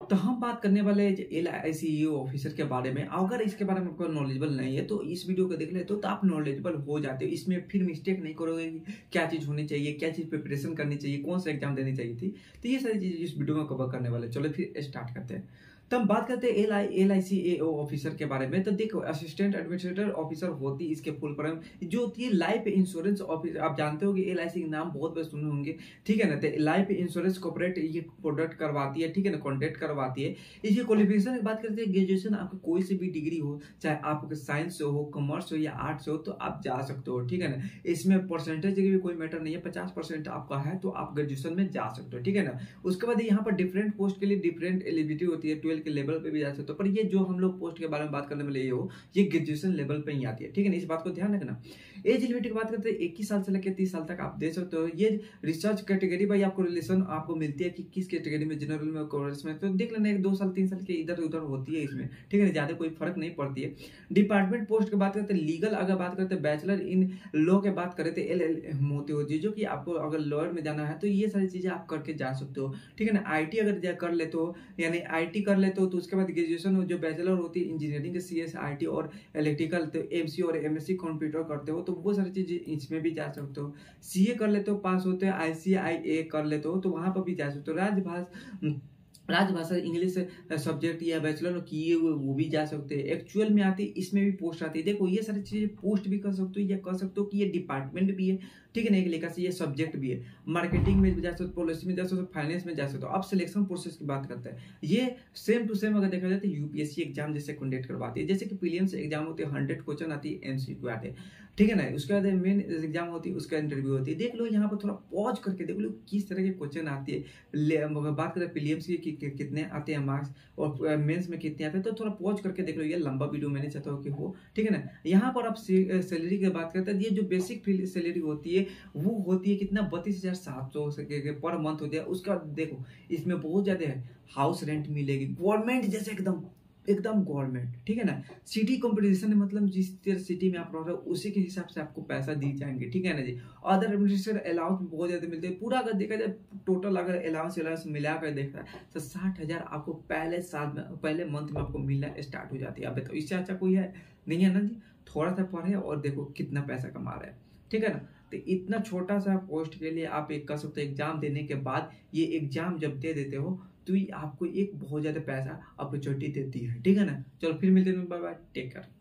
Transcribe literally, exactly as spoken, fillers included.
तो हम बात करने वाले L I C E O officer के बारे में। अगर इसके बारे में आपको नॉलेजेबल नहीं है तो इस वीडियो को देख लेते हो तो आप नॉलेजेबल हो जाते हो। इसमें फिर मिस्टेक नहीं करोगे कि क्या चीज़ होनी चाहिए, क्या चीज़ प्रिपरेशन करनी चाहिए, कौन सा एग्जाम देनी चाहिए थी। तो ये सारी चीज़ें इस वीडियो में कवर करने वाले। चलो फिर स्टार्ट करते हैं। तो हम बात करते हैं L I L I C A O officer के बारे में। तो देखो, असिस्टेंट एडमिनिस्ट्रेटर ऑफिसर होती है इसके फुल फॉर्म जो होती है लाइफ इंश्योरेंस ऑफिसर। आप जानते हो कि एल आई सी के नाम बहुत बार सुने होंगे, ठीक है ना। तो लाइफ इंश्योरेंस कॉर्पोरेट ये प्रोडक्ट करवाती है, ठीक है ना, कॉन्ट्रैक्ट करवाती है। इसकी क्वालिफिकेशन की बात करते हैं, ग्रेजुएशन आपकी कोई सी भी डिग्री हो, चाहे आपके साइंस से हो, कॉमर्स हो या आर्ट्स से हो, तो आप जा सकते हो, ठीक है ना। इसमें परसेंटेज की भी कोई मैटर नहीं है। पचास परसेंट आपका है तो आप ग्रेजुएशन में जा सकते हो, ठीक है ना। उसके बाद यहाँ पर डिफरेंट पोस्ट के लिए डिफरेंट एलिजिबिलिटी होती है, ट्वेल्व के लेवल पे भी जा सकते हो। पर ये जो हम लोग पोस्ट के बारे में बात करने वाले ये हो, ये ग्रेजुएशन लेवल पे ही आती है, ठीक है ना। इस बात को ध्यान रखना। एज लिमिट की बात करते हैं, इक्कीस साल से लेकर तीस साल तक आप दे सकते हो। ये रिसर्च कैटेगरी भाई आपको रिलेशन आपको मिलती है कि किस कैटेगरी में, जनरल में, कॉमर्स में, तो देख लेना एक दो साल तीन साल के इधर उधर होती है इसमें, ठीक है, ज्यादा कोई फर्क नहीं पड़ती है। डिपार्टमेंट पोस्ट की बात करते हैं, लीगल अगर बात करते हैं, बैचलर इन लॉ के बात करें तो एल एल होती होती है, जो कि आपको अगर लॉयर में जाना है तो ये सारी चीजें आप करके जा सकते हो, ठीक है ना। आई टी अगर कर लेते हो, यानी आई टी कर लेते हो तो उसके बाद ग्रेजुएशन जो बैचलर होती है इंजीनियरिंग के, सी एस आई टी और इलेक्ट्रिकल, तो एम सी और एम एस सी कंप्यूटर करते हो तो वो सारी चीजें इसमें भी जा सकते हो। सी ए कर लेते हो, पास होते हो, आई सी आई ए कर लेते हो तो वहां पर भी जा सकते हो। राजभाषा राजभाषा इंग्लिश सब्जेक्ट या बैचलर किए हुए वो भी जा सकते हैं। एक्चुअल में आती है, इसमें भी पोस्ट आती है। देखो ये सारी चीजें पोस्ट भी कर सकते हो या कर सकते हो कि ये डिपार्टमेंट भी है, ठीक है ना, एक लेखा से ये सब्जेक्ट भी है। मार्केटिंग में भी जा सकते हो, पॉलिसी में जा सकते हो, फाइनेंस में जा सकते हो। अब सिलेक्शन प्रोसेस की बात करते हैं, ये सेम टू सेम अगर देखा जाए तो यूपीएससी एग्जाम जैसे कंडक्ट करवाती है। जैसे कि प्रीलिम्स एग्जाम होती है, हंड्रेड क्वेश्चन आती है, एमसीक्यू आते हैं, ठीक है ना। उसके बाद मेन एग्जाम होती है, उसका इंटरव्यू होती है। देख लो यहाँ पर थोड़ा पॉज करके देख लो किस तरह के क्वेश्चन आती है। बात करें प्रीलिम्स की कितने आते हैं मार्क्स और मेंस में कितने आते हैं, तो थोड़ा पॉज करके देख लो। ये लंबा वीडियो मैंने चाहता हूँ कि हो, ठीक है ना। यहाँ पर आप सैलरी की बात करते हैं, ये जो बेसिक सैलरी होती है वो होती है कितना, बत्तीस हजार सात सौ पर मंथ होती है। उसका देखो इसमें बहुत ज्यादा है, हाउस रेंट मिलेगी, गवर्नमेंट जैसे एकदम एकदम गवर्नमेंट, ठीक है ना। सिटी कॉम्पिटिशन है, मतलब जिस तरह सिटी में आप रह रहे हो उसी के हिसाब से आपको पैसा दी जाएंगे, ठीक है ना जी। अदर एडमिनिस्ट्रेशन अलाउंस बहुत ज्यादा मिलते हैं। पूरा अगर देखा जाए टोटल अगर अलाउंस अलाउंस मिलाकर देखा तो साठ हजार आपको पहले साल में, पहले मंथ में आपको मिलना स्टार्ट हो जाती है। अब तो इससे अच्छा कोई है नहीं है ना जी। थोड़ा सा पढ़े और देखो कितना पैसा कमा रहे हैं, ठीक है ना। तो इतना छोटा सा पोस्ट के लिए आप एक कर सकते हो। एग्जाम देने के बाद ये एग्जाम जब दे देते हो तो ये आपको एक बहुत ज्यादा पैसा अपॉर्चुनिटी देती है, ठीक है ना। चलो फिर मिलते हैं, बाय बाय, टेक केयर।